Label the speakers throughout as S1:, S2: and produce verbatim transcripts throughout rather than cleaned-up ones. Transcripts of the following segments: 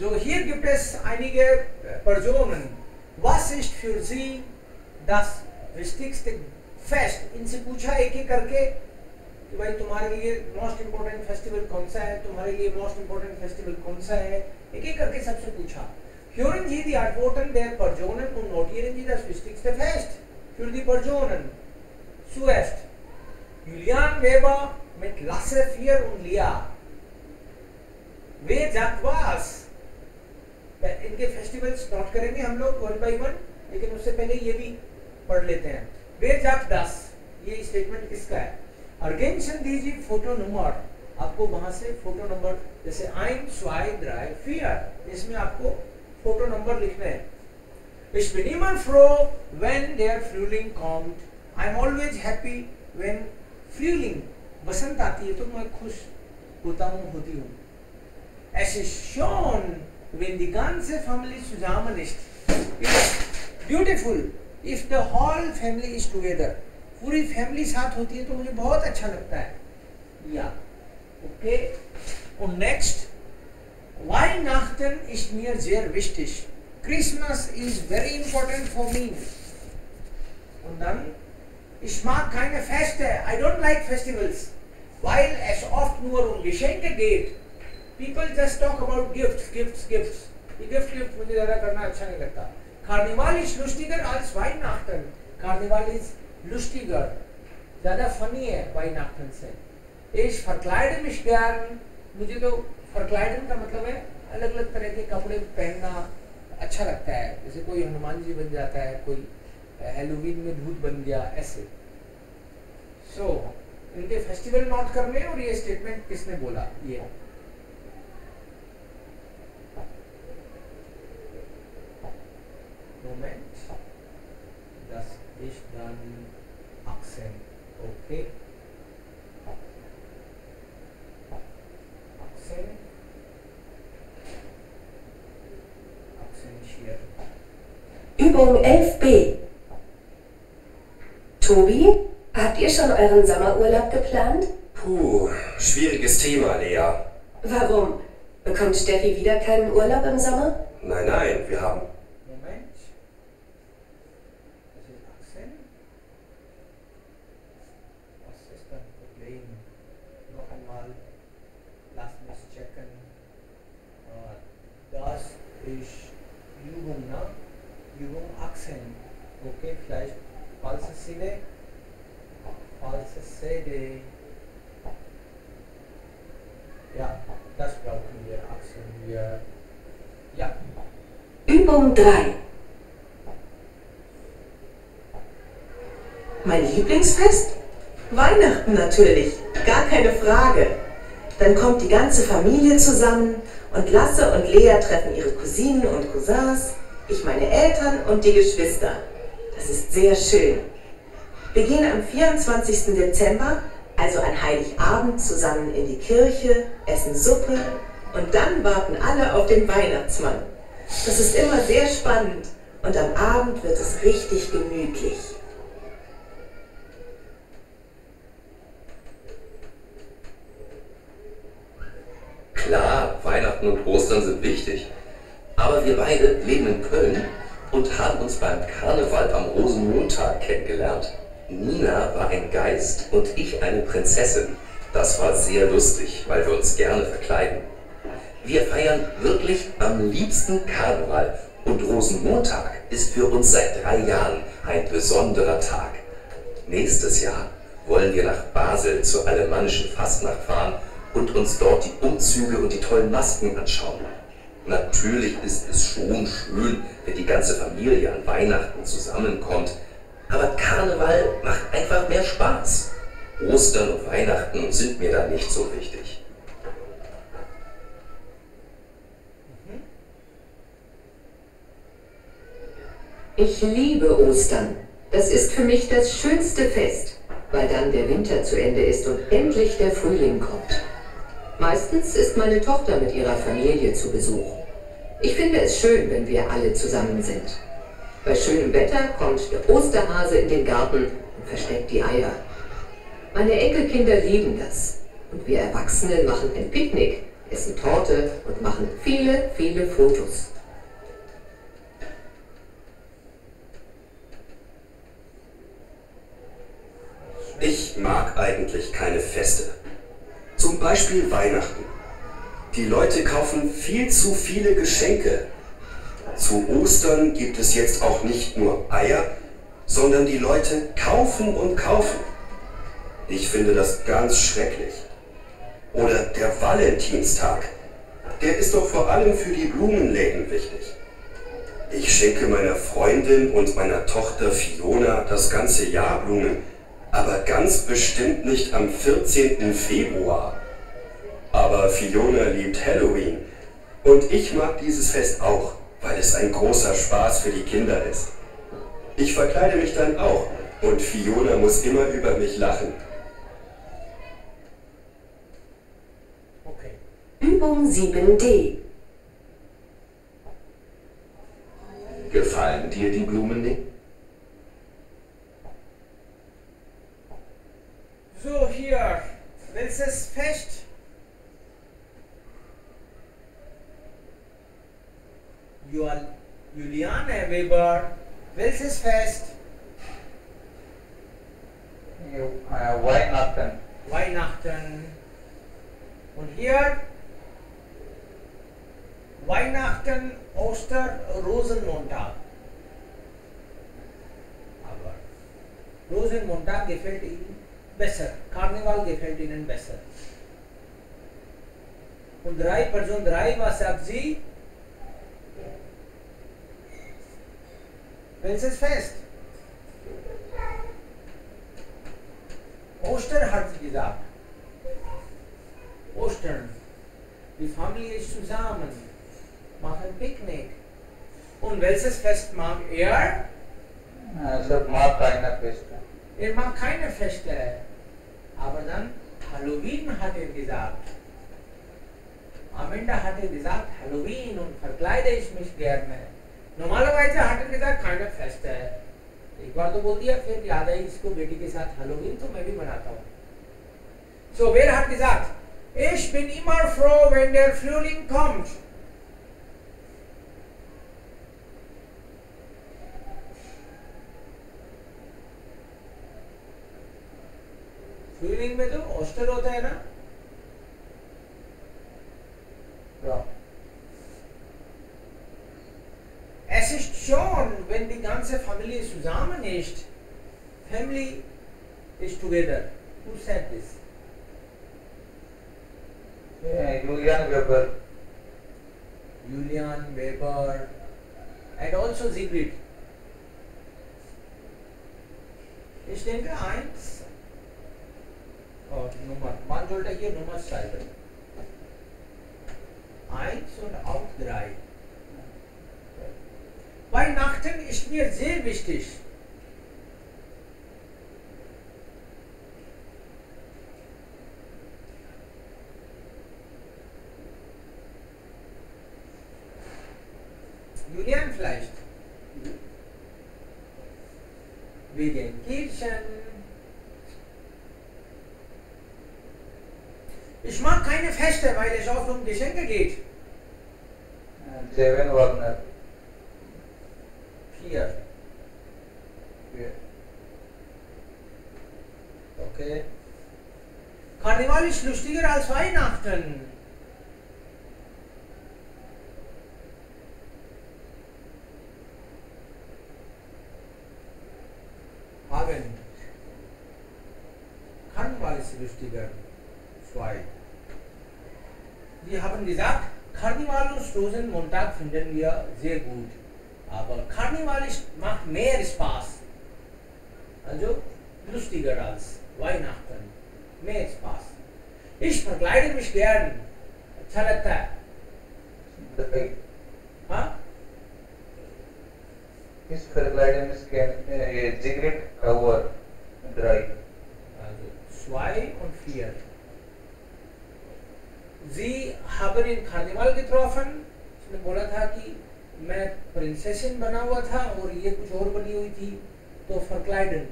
S1: So, hier gibt es einige Personen. Was ist für sie das wichtigste Fest? इनसे पूछा एक एक करके कि भाई तुम्हारे लिए मोस्ट इम्पोर्टेंट फेस्टिवल कौन सा है, तुम्हारे लिए मोस्ट इम्पोर्टेंट फेस्टिवल कौन सा है, एक एक करके सबसे पूछा. Hören Sie die Antworten der Personen und notieren Sie das wichtigste Fest für die Personen. Zuerst Julian Weber mit Lasse, Fier und Lia. Wer sagt was? इनके फेस्टिवल्स नोट करेंगे हम लोग वन बाय वन, लेकिन उससे पहले ये भी पढ़ लेते हैं. Wer sagt das? ये स्टेटमेंट किसका है? Ergänzen Sie photo number. आपको वहां से फोटो नंबर जैसे eins, zwei, drei, vier, इसमें आपको फोटो नंबर लिखना है. Ich bin immer froh, wenn der Frühling kommt. I'm always happy when Frühling, बसंत आती है तो मैं खुश होता हूँ, होती हूँ. Es ist schön, wenn die ganze Family zusammen ist. It's beautiful if the whole family is together. पूरी फैमिली साथ होती है तो मुझे बहुत अच्छा लगता है. या okay. Und next, Weihnachten ist mir sehr wichtig. Christmas is very important for me. Und dann, ich mag keine Feste. I don't like festivals, weil es oft nur um Geschenke geht. People just talk about gifts, gifts, gifts. ये gift gift मुझे ज़्यादा करना अच्छा नहीं लगता. Karneval ist lustiger als Weihnachten. Karneval ist lustiger, ज़्यादा funny है Weihnachten से. Ich verkleide mich gern. मुझे तो verkleiden का मतलब है अलग अलग तरह के कपड़े पहनना अच्छा लगता है. जैसे कोई हनुमान जी बन जाता है, कोई हैलोवीन में भूत बन गया, ऐसे. So इनके फेस्टिवल नोट करने और ये स्टेटमेंट किसने बोला ये. Moment, das ist dann Akzent, okay? Akzent, Akzent hier.
S2: Übung elf b. Tobi, habt ihr schon euren Sommerurlaub geplant?
S3: Puh, schwieriges Thema, Lea.
S2: Warum? Bekommt Steffi wieder keinen Urlaub im Sommer?
S3: Nein, nein, wir haben...
S1: Übung, ne? Übung Akzent. Okay, vielleicht falsche Sede, falsche Sede. Ja, das brauchen wir, Akzent. Wir, ja.
S2: Übung drei.
S4: Mein Lieblingsfest? Weihnachten natürlich, gar keine Frage. Dann kommt die ganze Familie zusammen und Lasse und Lea treffen ihre Cousinen und Cousins, ich meine Eltern und die Geschwister. Das ist sehr schön. Wir gehen am vierundzwanzigsten Dezember, also an Heiligabend, zusammen in die Kirche, essen Suppe und dann warten alle auf den Weihnachtsmann. Das ist immer sehr spannend und am Abend wird es richtig gemütlich.
S3: Klar, Weihnachten und Ostern sind wichtig. Aber wir beide leben in Köln und haben uns beim Karneval am Rosenmontag kennengelernt. Nina war ein Geist und ich eine Prinzessin. Das war sehr lustig, weil wir uns gerne verkleiden. Wir feiern wirklich am liebsten Karneval und Rosenmontag ist für uns seit drei Jahren ein besonderer Tag. Nächstes Jahr wollen wir nach Basel zur alemannischen Fastnacht fahren und uns dort die Umzüge und die tollen Masken anschauen. Natürlich ist es schon schön, wenn die ganze Familie an Weihnachten zusammenkommt, aber Karneval macht einfach mehr Spaß. Ostern und Weihnachten sind mir da nicht so wichtig.
S2: Ich liebe Ostern. Das ist für mich das schönste Fest, weil dann der Winter zu Ende ist und endlich der Frühling kommt. Meistens ist meine Tochter mit ihrer Familie zu Besuch. Ich finde es schön, wenn wir alle zusammen sind. Bei schönem Wetter kommt der Osterhase in den Garten und versteckt die Eier. Meine Enkelkinder lieben das. Und wir Erwachsene machen ein Picknick essen Torte und machen viele, viele Fotos.
S5: Ich mag eigentlich keine Feste. Zum Beispiel Weihnachten. Die Leute kaufen viel zu viele Geschenke. Zu Ostern gibt es jetzt auch nicht nur Eier, sondern die Leute kaufen und kaufen. Ich finde das ganz schrecklich. Oder der Valentinstag. Der ist doch vor allem für die Blumenläden wichtig. Ich schenke meiner Freundin und meiner Tochter Fiona das ganze Jahr Blumen, aber ganz bestimmt nicht am vierzehnten Februar. Aber Fiona liebt Halloween und ich mag dieses Fest auch, weil es ein großer Spaß für die Kinder ist. Ich verkleide mich dann auch und Fiona muss immer über mich lachen.
S1: Okay.
S2: Übung sieben D.
S3: Gefallen dir die Blumen nicht?
S1: So, hier, welches Fest? Jual- Juliane Weber, welches Fest?
S6: Uh, Weihnachten.
S1: Weihnachten. Und hier Weihnachten, Oster, Rosenmontag. Aber Rosenmontag gefällt Ihnen besser. Karneval gefällt Ihnen besser. Und drei, Person drei, was sagt sie? Welches Fest? Ostern hat sie gesagt. Ostern. Die Familie ist zusammen, machen Picknick. Und welches Fest mag er?
S6: Also mag keine Feste.
S1: Er mag keine Feste. Aber dann Halloween hat er gesagt. Am Ende hat er gesagt Halloween und verkleide ich mich gerne. Normalerweise hat er gesagt keine Feste. एक बार तो बोल दिया फिर याद है इसको बेटी के साथ Halloween तो मैं भी मनाता हूँ. So wer hat gesagt? Ich bin immer froh, wenn der Frühling kommt. फ्यूलिंग में तो ऑस्टर होता है ना?
S6: Ja.
S1: Es ist schon, wenn die ganze Familie zusammen ist. Family is together. Who said this?
S6: Yeah, Julian Weber.
S1: Julian Weber and also Siegfried. Ich denke eins. Oh, Nummer. Man sollte hier Nummer schreiben. Eins und auch drei. Weihnachten ist mir sehr wichtig. Julian vielleicht. Wegen Kirchen. Ich mag keine Feste, weil es oft um Geschenke geht.
S6: And Seven Wagner.
S1: Vier.
S6: Yeah.
S1: Okay. Karneval ist lustiger als Weihnachten. Haben. Karneval ist lustiger. Zwei. Wir haben gesagt, Karneval und Rosenmontag finden wir sehr gut. Aber Karneval ist, macht mehr Spaß. Also lustiger als Weihnachten. Mehr Spaß. Ich verkleide mich gern. अच्छा लगता है.
S6: Drei.
S1: हाँ?
S6: His verkleiden ist uh, Sigrid Kauer. Drei.
S1: Also zwei und vier. Sie haben ihn Karneval getroffen. उसने बोला था कि मैं प्रिंसेसिन बना हुआ था और ये कुछ और बनी हुई थी तो फर्कलाइडन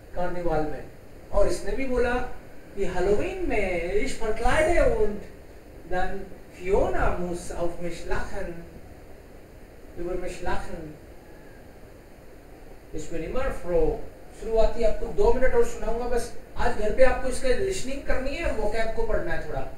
S1: कार्निवाल में. और इसने भी बोला कि हैलोवीन में ich verkleide und dann Fiona muss auf mich lachen, über mich lachen. Ich bin immer froh. शुरुआती आपको दो मिनट और सुनाऊंगा बस. आज घर पे आपको इसका लिसनिंग करनी है, वोकैब को पढ़ना है थोड़ा.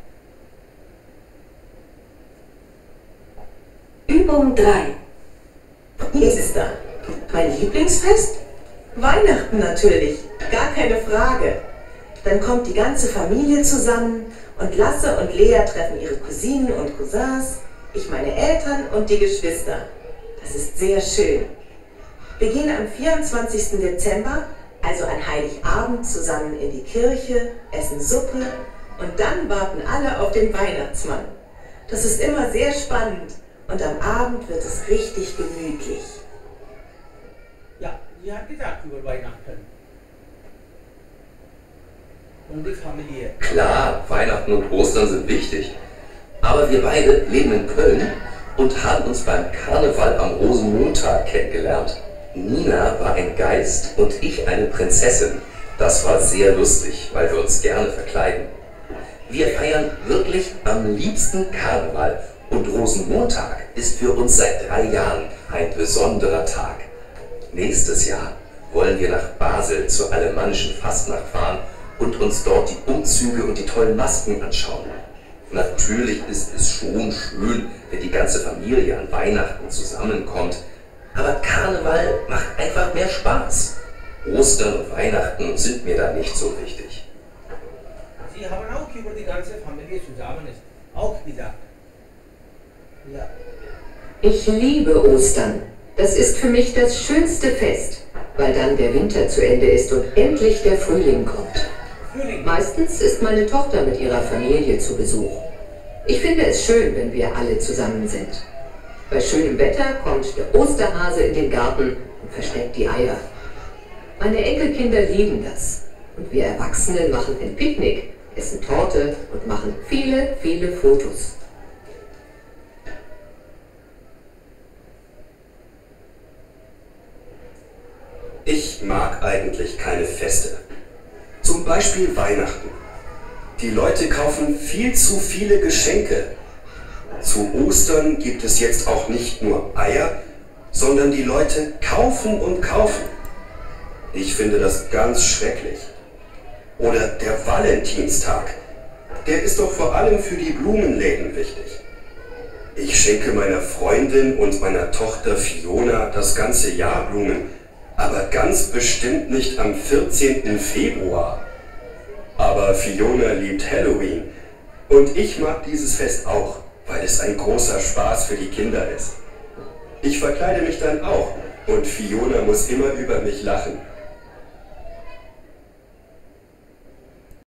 S4: Übung drei. Jetzt ist da. Mein Lieblingsfest? Weihnachten natürlich, gar keine Frage. Dann kommt die ganze Familie zusammen und Lasse und Lea treffen ihre Cousinen und Cousins, ich meine Eltern und die Geschwister. Das ist sehr schön. Wir gehen am vierundzwanzigsten Dezember, also an Heiligabend, zusammen in die Kirche, essen Suppe und dann warten alle auf den Weihnachtsmann. Das ist immer sehr spannend und am Abend wird es richtig gemütlich.
S1: Ja, sie hat gesagt über Weihnachten. Und die Familie.
S3: Klar, Weihnachten und Ostern sind wichtig. Aber wir beide leben in Köln und haben uns beim Karneval am Rosenmontag kennengelernt. Nina war ein Geist und ich eine Prinzessin. Das war sehr lustig, weil wir uns gerne verkleiden. Wir feiern wirklich am liebsten Karneval und Rosenmontag ist für uns seit drei Jahren ein besonderer Tag. Nächstes Jahr wollen wir nach Basel zur alemannischen Fastnacht fahren und uns dort die Umzüge und die tollen Masken anschauen. Natürlich ist es schon schön, wenn die ganze Familie an Weihnachten zusammenkommt, aber Karneval macht einfach mehr Spaß. Ostern und Weihnachten sind mir da nicht so wichtig.
S1: Sie haben auch über die ganze Familie zusammen ist. Auch gesagt. Ja.
S2: Ich liebe Ostern. Das ist für mich das schönste Fest, weil dann der Winter zu Ende ist und endlich der Frühling kommt.
S1: Frühling.
S2: Meistens ist meine Tochter mit ihrer Familie zu Besuch. Ich finde es schön, wenn wir alle zusammen sind. Bei schönem Wetter kommt der Osterhase in den Garten und versteckt die Eier. Meine Enkelkinder lieben das. Und wir Erwachsenen machen ein Picknick, essen Torte und machen viele, viele Fotos.
S5: Ich mag eigentlich keine Feste. Zum Beispiel Weihnachten. Die Leute kaufen viel zu viele Geschenke. Zu Ostern gibt es jetzt auch nicht nur Eier, sondern die Leute kaufen und kaufen. Ich finde das ganz schrecklich. Oder der Valentinstag. Der ist doch vor allem für die Blumenläden wichtig. Ich schenke meiner Freundin und meiner Tochter Fiona das ganze Jahr Blumen, aber ganz bestimmt nicht am vierzehnten Februar. Aber Fiona liebt Halloween und ich mag dieses Fest auch, weil es ein großer Spaß für die Kinder ist. Ich verkleide mich dann auch und Fiona muss immer über mich lachen.